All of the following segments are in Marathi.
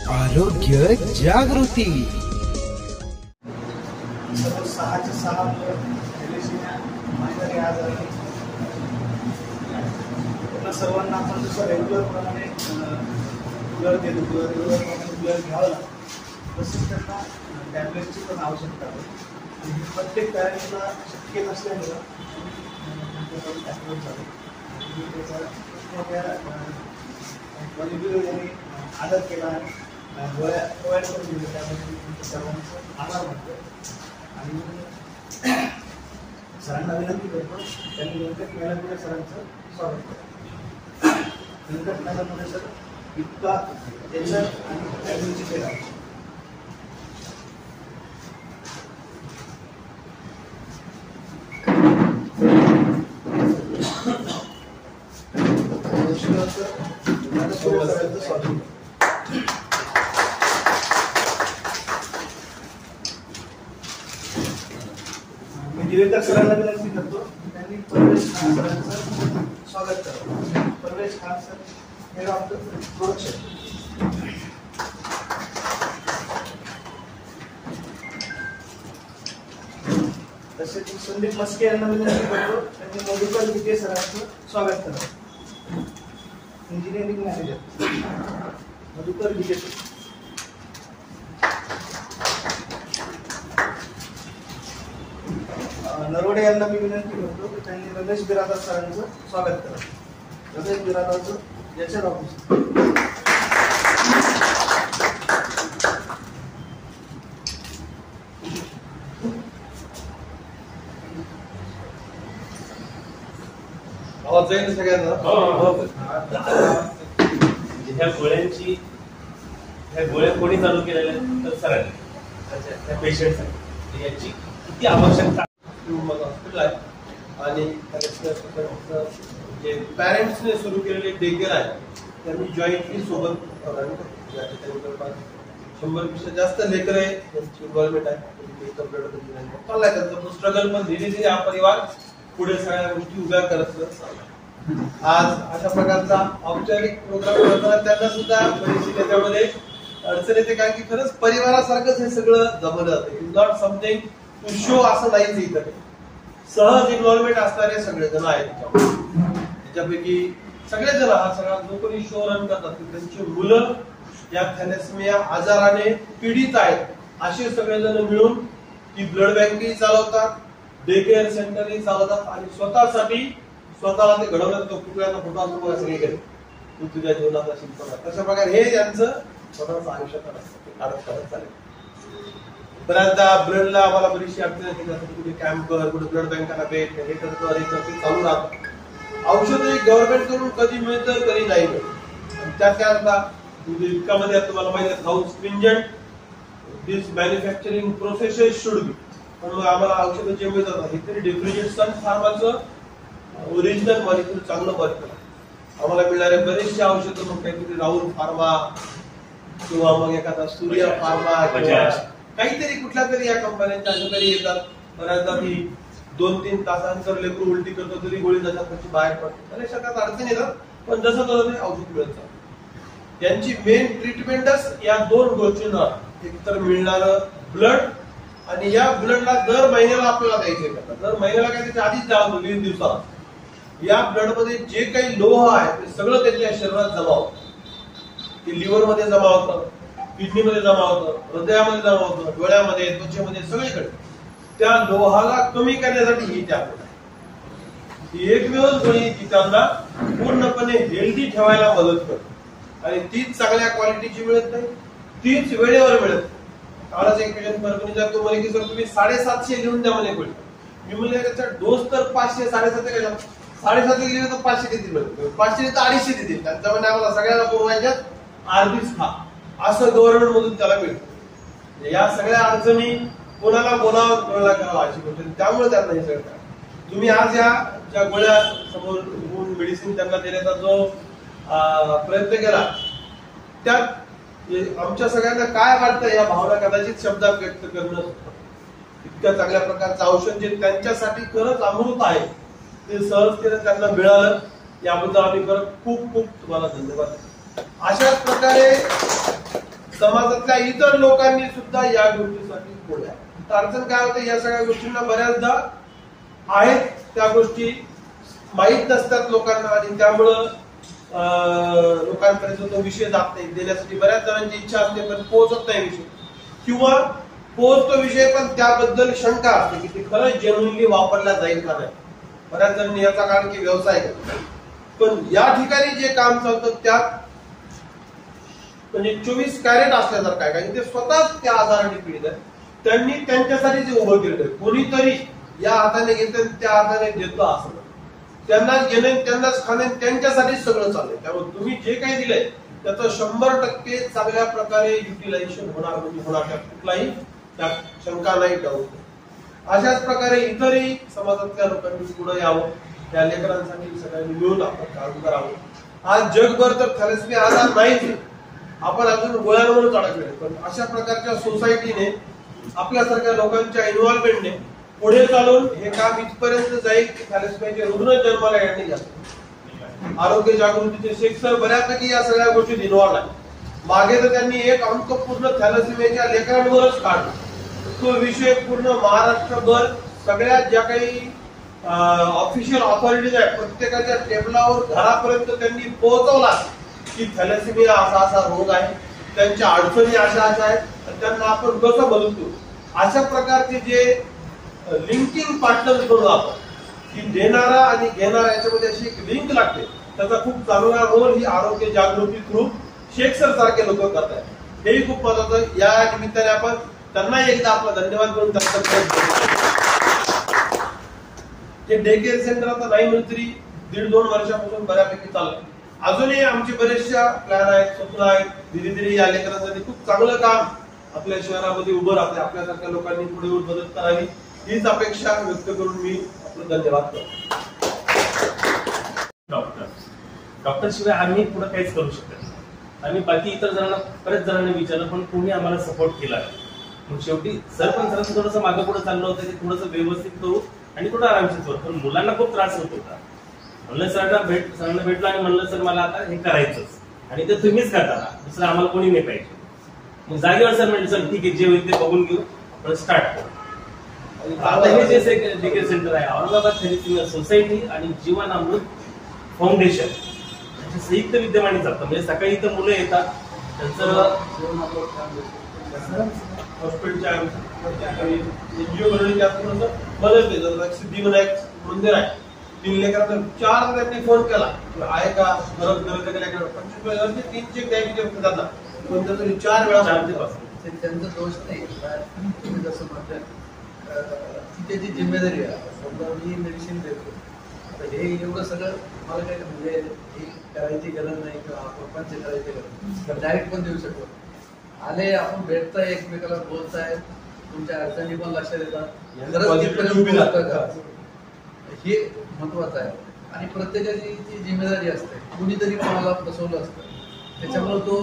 आरोग्य जागृती. सर्व 6 मैदानी आजार सर्वांना आपण जसं रेग्युलर प्रमाणे ब्लड देतो ब्लड घ्यावं लागतं, तसेच त्यांना टॅब्लेटची पण आवश्यकता आहे. आणि प्रत्येक पॅरेंट्सला शक्य नसल्यामुळं त्याचा मोठ्या यांनी आदर केला आणि गोळ्या प्रोव्हाइड करून दिल्या. त्यामुळे सर्वांचा आभार मानतो आणि सरांना विनंती करतो त्यांनी व्यंकट मेलापुरे सरांचं स्वागत करतो. व्यंकट मेलापुरे सर इतका त्याचं आणि फॅमिलीची सेवा. मी दिवेकर सरांना विनंती करतो त्यांनी परवेश खान सरांचं स्वागत करावं. Parvesh Khan sir head of the production. तसेच संदीप मस्के यांना विनंती करतो त्यांनी मधुकर विखे सरांचं स्वागत करावं. Engineering manager Madhukar Vikhe. नरवडे यांना मी विनंती करतो की त्यांनी रमेश बिरादार सरांचं स्वागत करावं. रमेश बिरादारचं याच्या ऑफिस. आवाज जाईल सगळ्यांना. ह्या गोळ्या कोणी चालू केलेल्या तर सरांनी त्या पेशंटसाठी याची किती आवश्यकता हॉस्पिटल आहे. आणि जे पॅरेंट्सने सुरू केलेले डे केअर आहे त्यांनी जॉईंटली सोबत 100पेक्षा जास्त लेकर आहे त्यांची इन्व्हॉल्वमेंट आहे. त्यांचा स्ट्रगल पण धीरे धीरे हा परिवार पुढे सगळ्या गोष्टी उभ्या करत. आज अशा प्रकारचा औपचारिक प्रोग्राम करताना त्यांना सुद्धा बरीचशी त्याच्यामध्ये अडचण येते, कारण की खरंच परिवारासारखंच हे सगळं जमलं जातं. Is not something to show असं नाहीच. इथं सहज इन्व्हॉल्वमेंट असणारे सगळेजण आहेत त्याच्यापैकी सगळेजण हा सगळा जो कोणी शो रन करतात त्यांची मुलं या थॅलेसेमिया आजाराने पीडित आहेत असे सगळेजण मिळून ती ब्लड बँकही चालवतात, डे केअर सेंटरही चालवतात आणि स्वतःला ते घडवण्यात तो कुठल्याचा फोटो असतो सगळीकडे तू तुझ्या जीवनाचा शिल्पकार. तशा प्रकारे हे त्यांचं स्वतःच आयुष्यात काढत चालेल. बऱ्याचदा ब्लडला आम्हाला बरीचशी अडचण येते, कुठे कॅम्प कर, कुठे ब्लड बँकांना भेट, हे तर चालू राहतं. औषधही गव्हर्नमेंट कडून कधी मिळतं कधी नाही मिळत. आणि त्यात काय आता इतकामध्ये तुम्हाला माहिती आहे how stringent this manufacturing process should be. पण आम्हाला औषधं जे मिळतात हे तरी डिफ्युजन सन फार्माचं ओरिजिनल मॉलिक्युल चांगलं मॉलिक्युल आम्हाला मिळणारे बरेचसे औषधं मग काहीतरी राहुल फार्मा किंवा मग एखादा सूर्य फार्मा काहीतरी कुठल्या तरी या कंपन्यांच्या तरी येतात. बऱ्याचदा ती 2-3 तासांतर लेकरू उलटी करतो तरी गोळी जातात त्याची बाहेर पडते. अनेक शकात अडचण येतात, पण जसं तसं ते औषध मिळत जातं. यांची मेन ट्रीटमेंटच या 2 गोष्टींना, एक तर मिळणारं ब्लड आणि या ब्लडला दर महिन्याला आपल्याला द्यायचे का, दर महिन्याला काय त्याच्या आधीच द्यावं 20 दिवसात. या ब्लड मध्ये जे काही लोह आहे ते सगळं त्यांच्या शरीरात जमा होतं. ते लिव्हर मध्ये जमा होतं, किडनी मध्ये जमा होतं, हृदयामध्ये जमा होतं, डोळ्यामध्ये, त्वचेमध्ये, सगळीकडे. त्या लोहाला कमी करण्यासाठी ही टॅबलेट एकमेव गोळी जी त्यांना पूर्णपणे हेल्दी ठेवायला मदत करते. आणि तीच चांगल्या क्वालिटीची मिळत नाही, तीच वेळेवर मिळत. कालच एक पेशंट परभणीचा तो म्हणे की सर तुम्ही 750 लिहून द्या म्हणे गोळी. मी म्हणले त्याचा डोस तर 500 750 का 750 लिहिले तर 500 देतील, 500 तर 250 देतील. त्यांचा म्हणजे आम्हाला सगळ्यांना पुरवायच्यात अर्धीच खा असं गव्हर्नमेंट मधून त्याला मिळतं. या सगळ्या अडचणी कोणाला बोलावं कोणाला करावं अशी गोष्ट. त्यामुळे त्यांना हे सगळं तुम्ही आज या ज्या गोळ्या समोर मेडिसिन त्यांना देण्याचा जो प्रयत्न केला त्यात आमच्या सगळ्यांना काय वाटतं या भावना कदाचित शब्दात व्यक्त करणं. इतक्या चांगल्या प्रकारचं औषध जे त्यांच्यासाठी खरंच अमृत आहे ते सहजतेने त्यांना मिळालं याबद्दल आम्ही खरं खूप खूप तुम्हाला धन्यवाद. अशाच प्रकारे समाजातल्या इतर लोकांनी सुद्धा या गोष्टीसाठी पुढे आहे. तर अडचण काय होते, या सगळ्या गोष्टींना बऱ्याचदा आहेत त्या गोष्टी माहीत नसतात लोकांना आणि त्यामुळं लोकांपर्यंत तो विषय जात नाही. देण्यासाठी बऱ्याच जणांची इच्छा असते पण पोहोचत नाही विषय, किंवा पोहोचतो विषय पण त्याबद्दल शंका असते की ते खरंच जेन्युइनली वापरला जाईल का नाही. बऱ्याच जणांनी याचा कारण की व्यवसाय करतात. पण या ठिकाणी जे काम चालतं त्यात म्हणजे 24 कॅरेट असल्यासारखं आहे, कारण ते स्वतःच त्या आजाराने पीडित आहे. त्यांनी त्यांच्यासाठी जे उभं केलं आहे, कोणीतरी या हाताने घेतं त्या हाताने देतो असं त्यांनाच घेणे त्यांनाच खाणे त्यांच्यासाठीच सगळं चाललंय. त्यामुळे तुम्ही जे काही दिलंय त्याचं 100% चांगल्या प्रकारे युटिलायझेशन होणार म्हणजे होणार, त्यात कुठलाही त्यात शंका नाही टाळू. अशाच प्रकारे इतरही समाजातल्या लोकांनी पुढे यावं, त्या लेकरांसाठी सगळ्यांनी मिळून आपण काम करावं. आज जगभर तर थॅलेसेमिया आजार नाहीच, आपण अजून गोळ्यांवरच अडकले, पण अशा प्रकारच्या सोसायटीने आपल्यासारख्या लोकांच्या इन्व्हॉल्वमेंटने पुढे चालून हे काम इथपर्यंत जाईल की थॅलेसेमियाचे रुग्ण जन्माला येणे जास्त. आरोग्य जागृतीचे शेख सर बऱ्यापैकी या सगळ्या गोष्टीत इन्व्हॉल्व आहे. मागे तर त्यांनी एक अंक पूर्ण थॅलेसेमियाच्या लेकरांवरच काढला. तो विषय पूर्ण महाराष्ट्रभर सगळ्या ज्या काही ऑफिशियल ऑथॉरिटीज आहेत प्रत्येकाच्या टेबलावर घरापर्यंत त्यांनी पोहोचवला की थॅलेसेमिया असा असा रोग आहे, त्यांच्या अडचणी अशा अशा आहेत, त्यांना आपण कसं बदलतो. अशा प्रकारचे जे लिंकिंग पार्टनर्स बनवू आपण, की देणारा आणि घेणारा याच्यामध्ये अशी एक लिंक लागते, त्याचा खूप चांगला रोल ही आरोग्य जागृती थ्रू शेख सर सारखे लोक करत आहेत. हेही खूप महत्वाचं. या निमित्ताने आपण त्यांना एकदा आपला धन्यवाद करून हे डे केअर सेंटर आता नाही म्हणून तरी 1.5-2 वर्षापासून बऱ्यापैकी चाललंय. अजूनही आमचे बरेचशा प्लॅन आहेत, स्वप्न आहेत. धीरे धीरे या लेकरांसाठी खूप चांगलं काम आपल्या शहरामध्ये उभं राहते. आपल्यासारख्या लोकांनी पुढे येऊन मदत करावी हीच अपेक्षा व्यक्त करून मी आपलं धन्यवाद करतो. डॉक्टर शिवाय आम्ही पुढे काहीच करू शकत नाही. आम्ही बाकी इतर जणांना बऱ्याच जणांनी विचारलं पण कोणी आम्हाला सपोर्ट केला. मग शेवटी सर पण सरांचं थोडंसं मागं पुढे चाललं होतं की थोडंसं व्यवस्थित करू आणि थोडं आरामशीर करू, पण मुलांना खूप त्रास होत होता. म्हणलं सरांना भेटलो आणि म्हणलं सर मला आता हे करायचंच आणि ते तुम्हीच करता, दुसरं आम्हाला कोणी नाही पाहिजे. मग जागेवर सर म्हणलं सर ठीक आहे, जे होईल ते बघून घेऊ, आपण स्टार्ट करू. आता हे जे डे केअर सेंटर आहे औरंगाबाद थॅलेसेमिया सोसायटी आणि जीवन अमृत फाउंडेशन यांच्या संयुक्त विद्यमाने चालतं. म्हणजे सकाळी इथं मुलं येतात, त्यांचं हॉस्पिटलच्या एनजीओ मदत देतात. सिद्धिविनायक मंदिर आहे, 3 लेकरांना 4 त्यांनी फोन केला आहे का गरज 25 चेक द्यायचे त्यांना, पण त्यातून 4 वेळा त्यांचा दोष नाही. तुम्ही जसं म्हणतात त्याची जिम्मेदारी आहे. समजा मी मेडिसिन देतो, आता हे एवढं सगळं मला काय म्हणजे हे करायची गरज नाही किंवा आपण करायची गरज नाही, डायरेक्ट पण देऊ शकतो. आले आपण भेटताय, एकमेकाला बोलताय, तुमच्या अडचणी पण लक्षात येतात, हे महत्वाचं आहे. आणि प्रत्येकाची ती जिम्मेदारी असते. कुणीतरी कोणाला फसवलं असतं, त्याच्यामुळे तो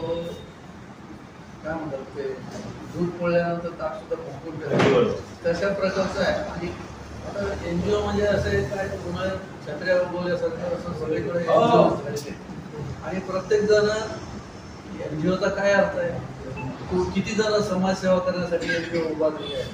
काय म्हणतात ते दूध पोळल्यानंतर ताक सुद्धा फुंकून ठेवतो, तशा प्रकारचं आहे. आणि आता एनजीओ म्हणजे असे काय तुम्हाला छत्र्या उगवल्यासारखं असं सगळीकडे आणि प्रत्येक जण एनजीओचा काय अर्थ आहे, तो किती जण समाजसेवा करण्यासाठी एनजीओ उभा केली आहे.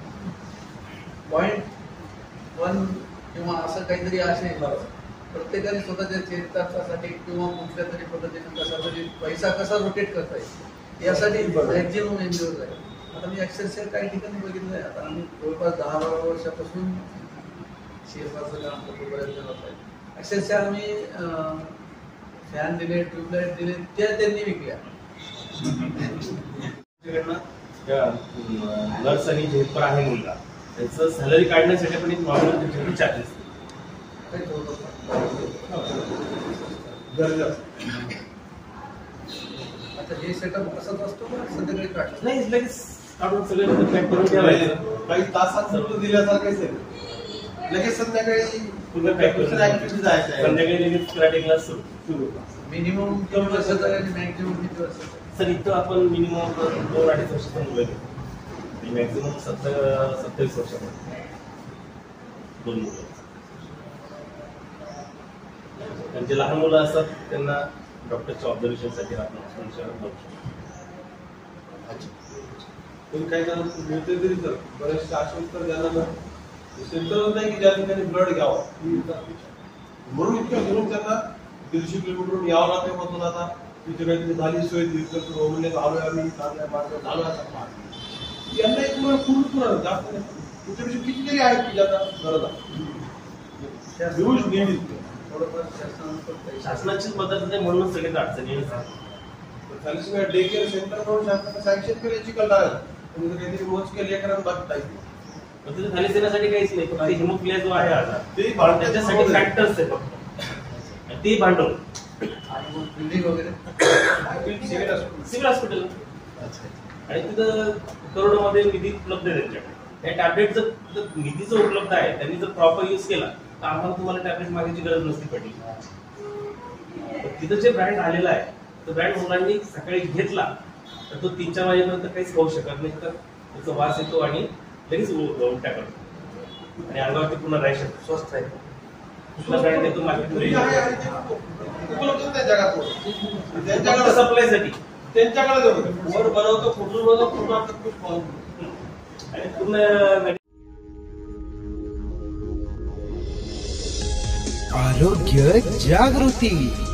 .1 किंवा असं काहीतरी असे प्रत्येकाने स्वतःच्या चरित्रासाठी किंवा कुठल्या तरी पद्धतीने कसा तरी पैसा कसा रोटेट करता येईल यासाठी मॅक्झिमम एनजीओ आहे. आता मी अक्षरशः काही ठिकाणी बघितलं आहे. आता आम्ही जवळपास 10-12 वर्षापासून शेफाचं काम करतो, बऱ्याच जण होत आहे. अक्षरशः आम्ही फॅन दिले, ट्यूबलाईट दिले, त्या त्यांनी विकल्या. नर्स आणि हेल्पर आहे मुलगा, त्याचं सॅलरी काढण्यासाठी पण एक नॉर्मल चार्जेस आता हे सेटअप असंच असतो का संध्याकाळी काढतो? नाही, लगेच काढून सगळे पॅक करून ठेवायचं. काही तासात सुरू दिल्यासारखेच आहे. लगेच संध्याकाळी संध्याकाळी लगेच कराटे क्लास सुरू. मिनिमम किती वर्षाचा आहे आणि मॅक्झिमम किती वर्षाचा? सर इथं आपण मिनिमम 2-2.5 वर्षाचं मुलं घेतो, मॅक्झिमम 27 वर्षामध्ये 2 मुलं. त्यांचे लहान मुलं असतात त्यांना डॉक्टरच्या ऑब्झर्वेशनसाठी आपण जाऊ शकतो. पण काही जण मिळते तरी तर बरेचसे असे उत्तर द्यायला ना सेंटरच नाही की ज्या ठिकाणी ब्लड घ्यावं म्हणून इतक्या म्हणून त्यांना 150 किलोमीटरहून यावं लागते मधून आता तिथे काहीतरी झाली सोय म्हणजे आलोय आम्ही झालो यांना एक पूर्ण जास्त नाही तुमच्यापेक्षा कितीतरी आहेत की ज्यांना गरज आहे शासनाचीच मदत नाही म्हणून सगळे अडचणी थॅलेसिमिया डे केअर सेंटर म्हणून शासनाने सँक्शन केल्याची कल्ला आहे काहीतरी मोजके लेकरांना बाकी पण तिथे थॅलेसिमियासाठी काहीच नाही फक्त हिमोफिलिया जो आहे आता ते त्याच्यासाठी फॅक्टर्स आहे फक्त ते भांडवल आणि मग बिल्डिंग वगैरे सिव्हिल हॉस्पिटल आणि तिथं करोडोमध्ये निधी उपलब्ध आहे त्यांच्याकडे त्या टॅबलेट जर निधी जो उपलब्ध आहे त्यांनी जर प्रॉपर युज केला तर आम्हाला तुम्हाला टॅबलेट मागायची गरज नसती पडली. तिथं जे ब्रँड आलेला आहे तो ब्रँड मुलांनी सकाळी घेतला तर तो 3-4 वाजेपर्यंत काहीच खाऊ शकत नाही तर त्याचा वास येतो आणि लगेच उलट्या करतो आणि अंगावरती पुन्हा रॅशन स्वस्त आहे कुठला ब्रँड येतो मार्केटमध्ये उपलब्ध त्या जगात त्यांच्याकडे सप्लायसाठी त्यांच्याकडे वर बनवतो फोटो आणि पूर्ण आरोग्य जागृती.